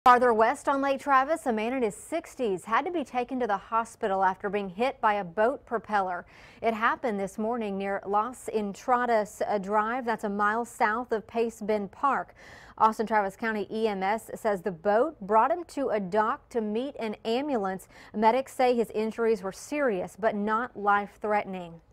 Farther west on Lake Travis, a man in his 60s had to be taken to the hospital after being hit by a boat propeller. It happened this morning near Las Entradas Drive. That's a mile south of Pace Bend Park. Austin Travis County EMS says the boat brought him to a dock to meet an ambulance. Medics say his injuries were serious but not life-threatening.